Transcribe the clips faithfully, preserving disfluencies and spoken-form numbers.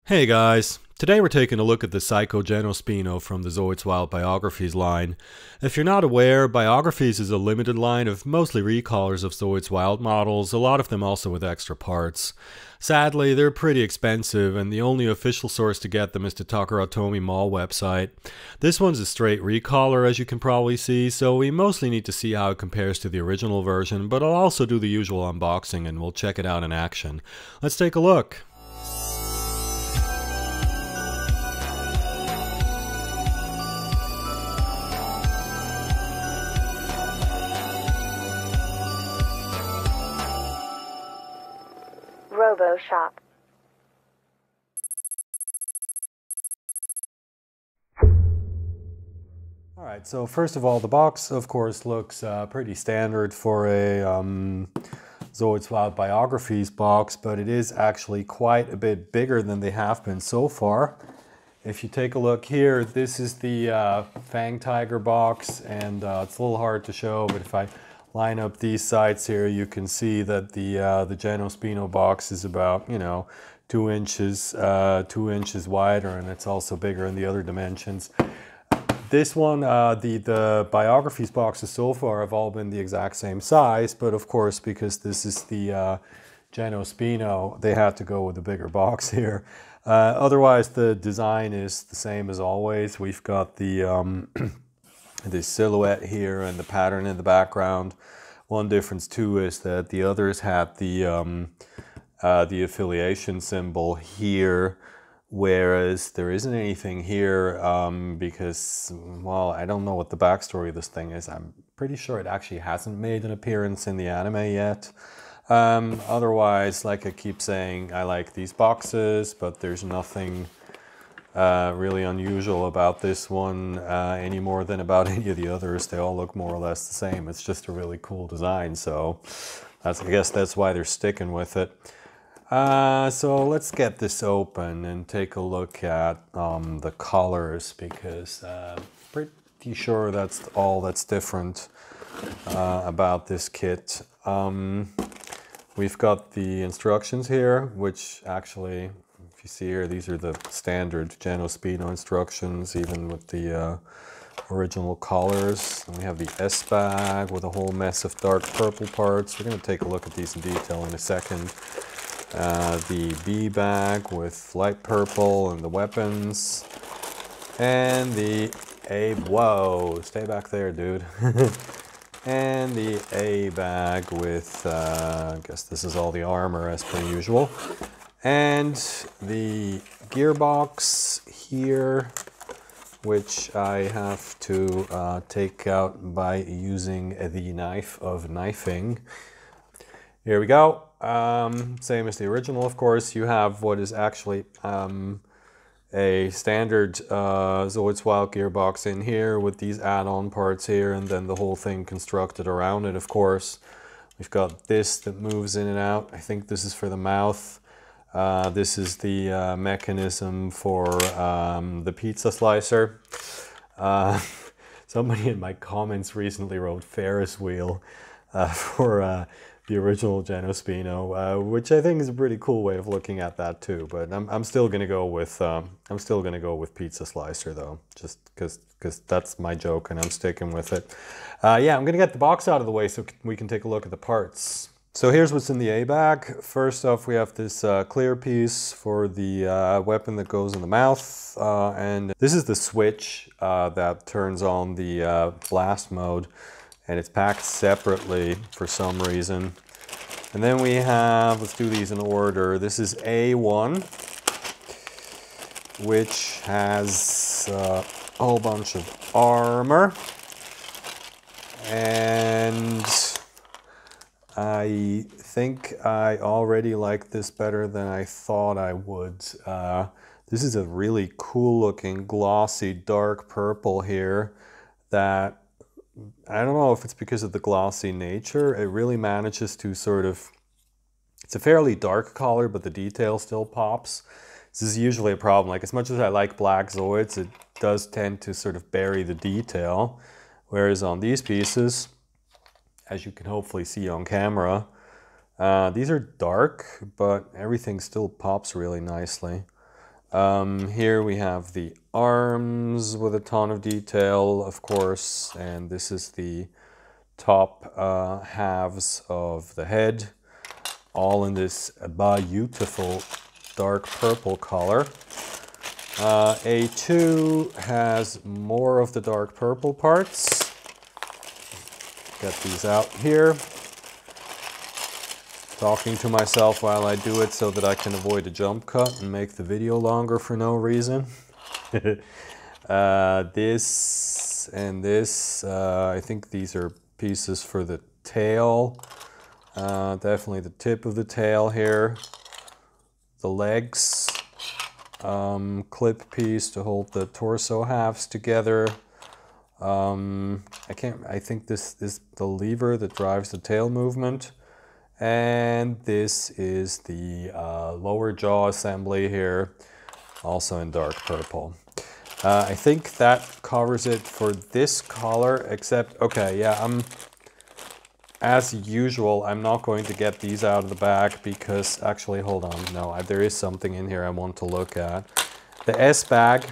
Hey guys, today we're taking a look at the Psycho Genospino from the Zoids Wild Biographies line. If you're not aware, Biographies is a limited line of mostly recolors of Zoids Wild models, a lot of them also with extra parts. Sadly, they're pretty expensive, and the only official source to get them is the Takaratomi Mall website. This one's a straight recolor, as you can probably see, so we mostly need to see how it compares to the original version, but I'll also do the usual unboxing and we'll check it out in action. Let's take a look. Robo Shop. Alright, so first of all, the box of course looks uh, pretty standard for a um, Zoids Wild Biographies box, but it is actually quite a bit bigger than they have been so far. If you take a look here, this is the uh, Fang Tiger box, and uh, it's a little hard to show, but if I line up these sides here, you can see that the uh, the Genospino box is about, you know, two inches uh, two inches wider, and it's also bigger in the other dimensions. This one, uh, the the Biographies boxes so far have all been the exact same size, but of course, because this is the uh, Genospino, they had to go with a bigger box here. Uh, otherwise, the design is the same as always. We've got the um, the silhouette here and the pattern in the background. One difference too is that the others had the um, uh, the affiliation symbol here, whereas there isn't anything here um, because, well, I don't know what the backstory of this thing is. I'm pretty sure it actually hasn't made an appearance in the anime yet. Um, otherwise, like I keep saying, I like these boxes, but there's nothing Uh, really unusual about this one uh, any more than about any of the others. They all look more or less the same. It's just a really cool design, so that's, I guess that's why they're sticking with it. Uh, so let's get this open and take a look at um, the colors, because uh, pretty sure that's all that's different uh, about this kit. Um, we've got the instructions here, which actually, you see here, these are the standard Genospino instructions, even with the uh, original colors. And we have the S bag with a whole mess of dark purple parts. We're going to take a look at these in detail in a second. Uh, the B bag with light purple and the weapons. And the A, whoa, stay back there, dude. And the A bag with, uh, I guess this is all the armor as per usual. And the gearbox here, which I have to uh, take out by using the knife of knifing. Here we go. Um, same as the original, of course. You have what is actually um, a standard uh, Zoids Wild gearbox in here with these add-on parts here, and then the whole thing constructed around it, of course. We've got this that moves in and out. I think this is for the mouth. Uh, this is the uh, mechanism for um, the pizza slicer. Uh, somebody in my comments recently wrote Ferris wheel uh, for uh, the original Genospino, uh, which I think is a pretty cool way of looking at that too. But I'm, I'm still gonna go with um, I'm still gonna go with pizza slicer though, just because because that's my joke and I'm sticking with it. Uh, yeah, I'm gonna get the box out of the way so we can take a look at the parts. So here's what's in the A bag. First off, we have this uh, clear piece for the uh, weapon that goes in the mouth. Uh, and this is the switch uh, that turns on the uh, blast mode. And it's packed separately for some reason. And then we have, let's do these in order. This is A one, which has uh, a whole bunch of armor. And I think I already like this better than I thought I would. Uh, this is a really cool looking glossy dark purple here that, I don't know if it's because of the glossy nature, it really manages to sort of, it's a fairly dark color, but the detail still pops. This is usually a problem. Like, as much as I like black Zoids, it does tend to sort of bury the detail. Whereas on these pieces, as you can hopefully see on camera, uh, these are dark, but everything still pops really nicely. Um, here we have the arms with a ton of detail, of course, and this is the top uh, halves of the head, all in this beautiful dark purple color. Uh, A two has more of the dark purple parts. Get these out here. Talking to myself while I do it so that I can avoid a jump cut and make the video longer for no reason. uh, this and this, uh, I think these are pieces for the tail. Uh, definitely the tip of the tail here. The legs, um, clip piece to hold the torso halves together. Um, I can't, I think this is the lever that drives the tail movement. And this is the uh, lower jaw assembly here, also in dark purple. Uh, I think that covers it for this color, except, okay, yeah, I'm, as usual, I'm not going to get these out of the bag because, actually, hold on, no, I, there is something in here I want to look at. The S bag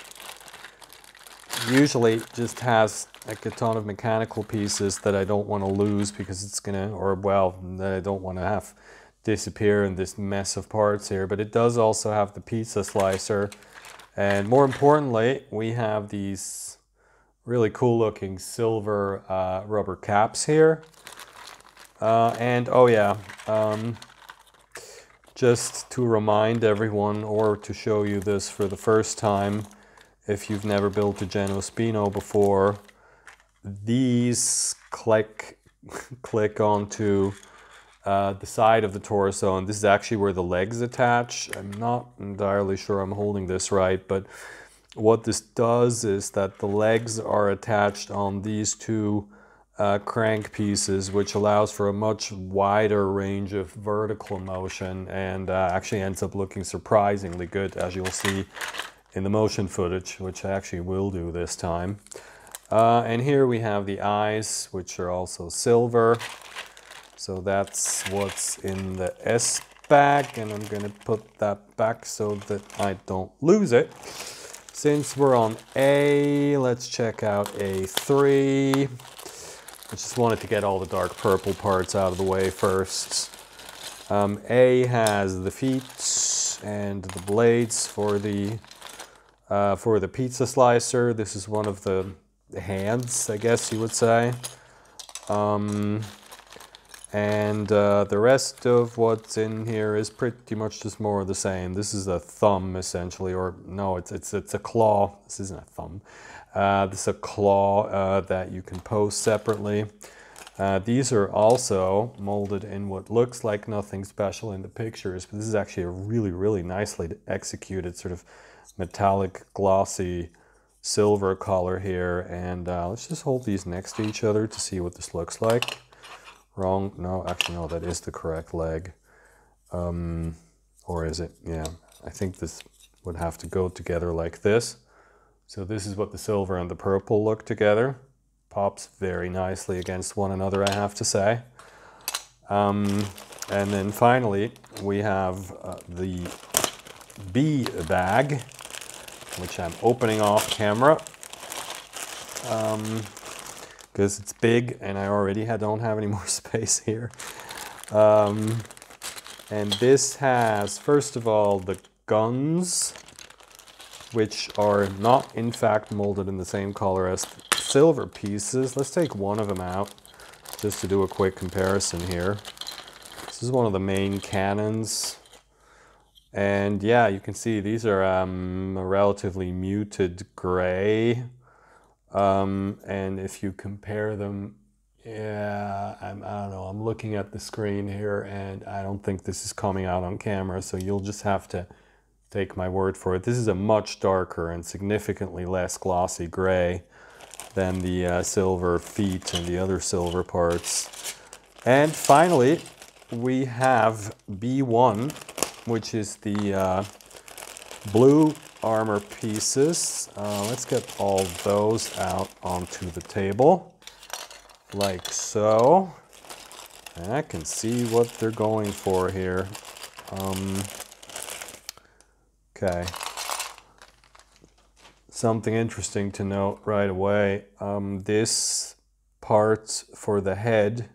usually just has like a ton of mechanical pieces that I don't want to lose because it's gonna, or well, that I don't want to have disappear in this mess of parts here. But it does also have the pizza slicer, and more importantly, we have these really cool looking silver uh, rubber caps here. Uh, and oh yeah, um, just to remind everyone, or to show you this for the first time, if you've never built a Genospino before, these click click onto uh, the side of the torso, and this is actually where the legs attach. I'm not entirely sure I'm holding this right, but what this does is that the legs are attached on these two uh, crank pieces, which allows for a much wider range of vertical motion, and uh, actually ends up looking surprisingly good, as you'll see in the motion footage, which I actually will do this time. Uh, and here we have the eyes, which are also silver. So that's what's in the S bag, and I'm gonna put that back so that I don't lose it. Since we're on A, let's check out A three. I just wanted to get all the dark purple parts out of the way first. Um, A has the feet and the blades for the uh, for the pizza slicer. This is one of the hands, I guess you would say. Um, and uh, the rest of what's in here is pretty much just more of the same. This is a thumb, essentially, or no, it's it's it's a claw. This isn't a thumb. Uh, this is a claw uh, that you can post separately. Uh, these are also molded in what looks like nothing special in the pictures, but this is actually a really, really nicely executed sort of metallic, glossy silver color here. And uh, let's just hold these next to each other to see what this looks like. Wrong, no, actually no, that is the correct leg. Um, or is it? Yeah, I think this would have to go together like this. So this is what the silver and the purple look together. Pops very nicely against one another, I have to say. Um, and then finally, we have uh, the B bag, which I'm opening off camera. Um, because it's big and I already don't have any more space here. Um, and this has, first of all, the guns, which are not in fact molded in the same color as the silver pieces. Let's take one of them out just to do a quick comparison here. This is one of the main cannons. And yeah, you can see these are um, a relatively muted gray. Um, and if you compare them, yeah, I'm, I don't know, I'm looking at the screen here and I don't think this is coming out on camera, so you'll just have to take my word for it. This is a much darker and significantly less glossy gray than the uh, silver feet and the other silver parts. And finally, we have B one, which is the uh, blue armor pieces. Uh, let's get all those out onto the table, like so. And I can see what they're going for here. Um, okay, something interesting to note right away. Um, this part for the head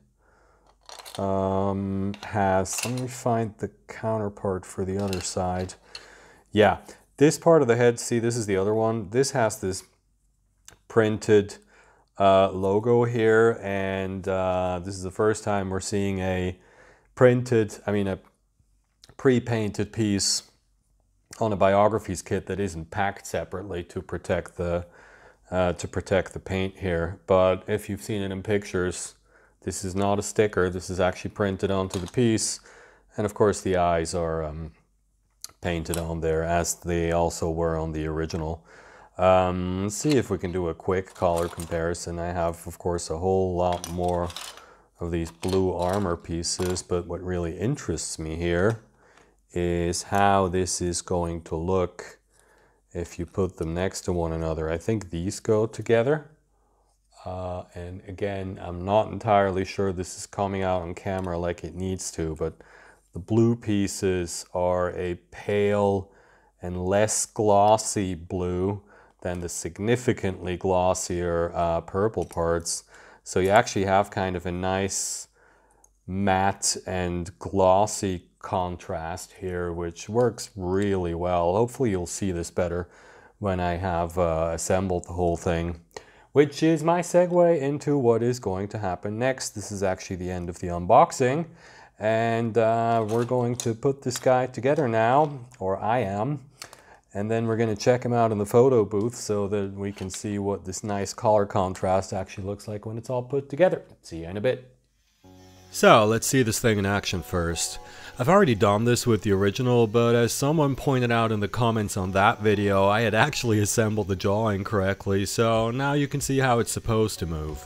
um, has, let me find the counterpart for the other side. Yeah, this part of the head, see, this is the other one. This has this printed uh, logo here, and uh, this is the first time we're seeing a printed, I mean a pre-painted piece on a Biographies kit that isn't packed separately to protect the uh, to protect the paint here. But if you've seen it in pictures, this is not a sticker. This is actually printed onto the piece, and of course the eyes are um, painted on there as they also were on the original. Um, let's see if we can do a quick color comparison. I have, of course, a whole lot more of these blue armor pieces, but what really interests me here is how this is going to look if you put them next to one another. I think these go together. Uh, and again, I'm not entirely sure this is coming out on camera like it needs to, but the blue pieces are a pale and less glossy blue than the significantly glossier uh, purple parts. So you actually have kind of a nice matte and glossy contrast here, which works really well. Hopefully you'll see this better when I have uh, assembled the whole thing, which is my segue into what is going to happen next. This is actually the end of the unboxing, and uh, we're going to put this guy together now, or I am, and then we're going to check him out in the photo booth so that we can see what this nice color contrast actually looks like when it's all put together. See you in a bit. So let's see this thing in action first. I've already done this with the original, but as someone pointed out in the comments on that video, I had actually assembled the jaw incorrectly, so now you can see how it's supposed to move.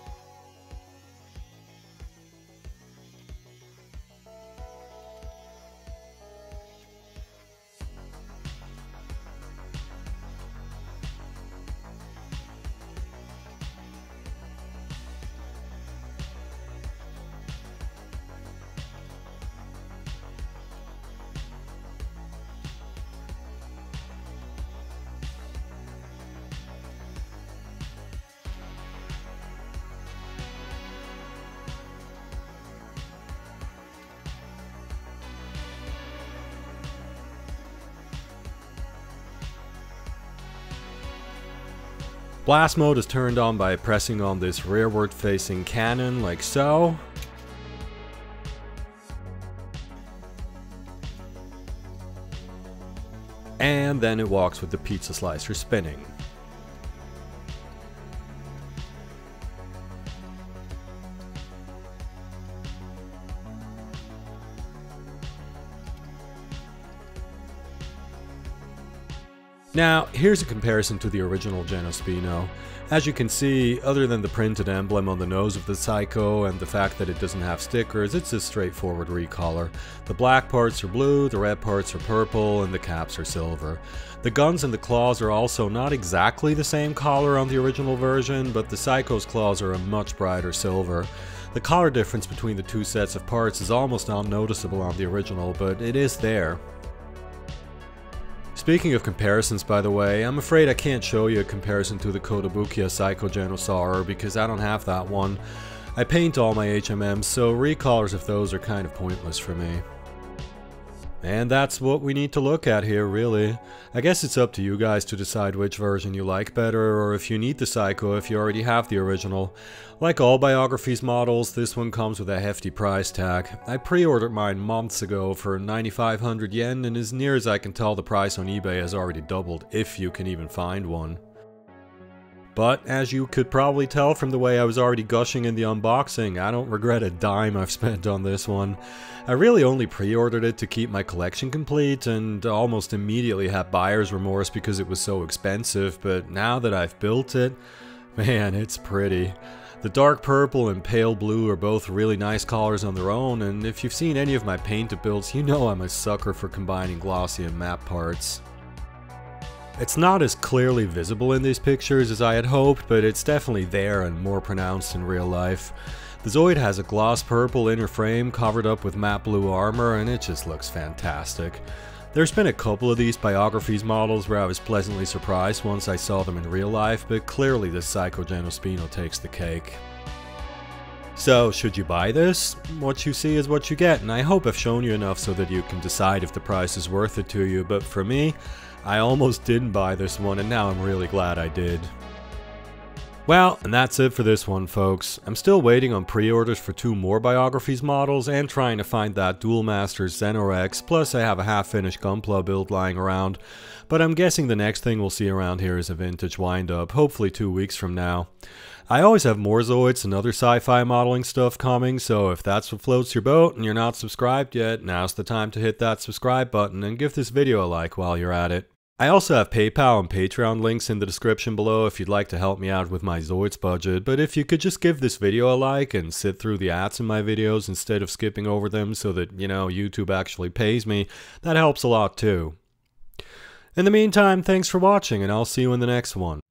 Blast mode is turned on by pressing on this rearward facing cannon like so. And then it walks with the pizza slicer spinning. Now, here's a comparison to the original Genospino. As you can see, other than the printed emblem on the nose of the Psycho and the fact that it doesn't have stickers, it's a straightforward recolor. The black parts are blue, the red parts are purple, and the caps are silver. The guns and the claws are also not exactly the same color on the original version, but the Psycho's claws are a much brighter silver. The color difference between the two sets of parts is almost unnoticeable on the original, but it is there. Speaking of comparisons, by the way, I'm afraid I can't show you a comparison to the Kotobukiya Psycho Genosaur because I don't have that one. I paint all my H M Ms, so recolors of those are kind of pointless for me. And that's what we need to look at here, really. I guess it's up to you guys to decide which version you like better, or if you need the Psycho if you already have the original. Like all Biographies models, this one comes with a hefty price tag. I pre-ordered mine months ago for ninety-five hundred yen, and as near as I can tell the price on eBay has already doubled, if you can even find one. But, as you could probably tell from the way I was already gushing in the unboxing, I don't regret a dime I've spent on this one. I really only pre-ordered it to keep my collection complete, and almost immediately had buyer's remorse because it was so expensive, but now that I've built it, man, it's pretty. The dark purple and pale blue are both really nice colors on their own, and if you've seen any of my painted builds, you know I'm a sucker for combining glossy and matte parts. It's not as clearly visible in these pictures as I had hoped, but it's definitely there and more pronounced in real life. The Zoid has a gloss purple inner frame covered up with matte blue armor, and it just looks fantastic. There's been a couple of these Biographies models where I was pleasantly surprised once I saw them in real life, but clearly the Psycho Genospino takes the cake. So, should you buy this? What you see is what you get, and I hope I've shown you enough so that you can decide if the price is worth it to you, but for me, I almost didn't buy this one, and now I'm really glad I did. Well, and that's it for this one, folks. I'm still waiting on pre-orders for two more Biographies models and trying to find that Duel Masters Xenorex, plus I have a half-finished Gunpla build lying around, but I'm guessing the next thing we'll see around here is a vintage wind-up, hopefully two weeks from now. I always have more Zoids and other sci-fi modeling stuff coming, so if that's what floats your boat and you're not subscribed yet, now's the time to hit that subscribe button and give this video a like while you're at it. I also have PayPal and Patreon links in the description below if you'd like to help me out with my Zoids budget, but if you could just give this video a like and sit through the ads in my videos instead of skipping over them so that, you know, YouTube actually pays me, that helps a lot too. In the meantime, thanks for watching and I'll see you in the next one.